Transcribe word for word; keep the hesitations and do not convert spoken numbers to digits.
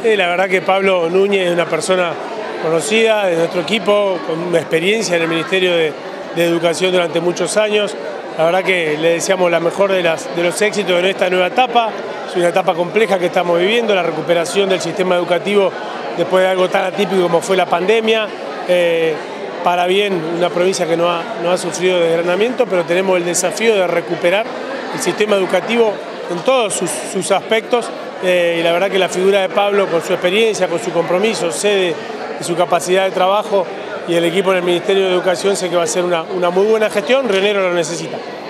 Sí, la verdad que Pablo Núñez es una persona conocida de nuestro equipo, con una experiencia en el Ministerio de, de Educación durante muchos años. La verdad que le deseamos la mejor de, las, de los éxitos en esta nueva etapa. Es una etapa compleja que estamos viviendo, la recuperación del sistema educativo después de algo tan atípico como fue la pandemia. Eh, para bien, una provincia que no ha, no ha sufrido desgranamiento, pero tenemos el desafío de recuperar el sistema educativo en todos sus, sus aspectos. Eh, y la verdad que la figura de Pablo, con su experiencia, con su compromiso, sé de, de su capacidad de trabajo, y el equipo en el Ministerio de Educación, sé que va a ser una, una muy buena gestión. Rionero lo necesita.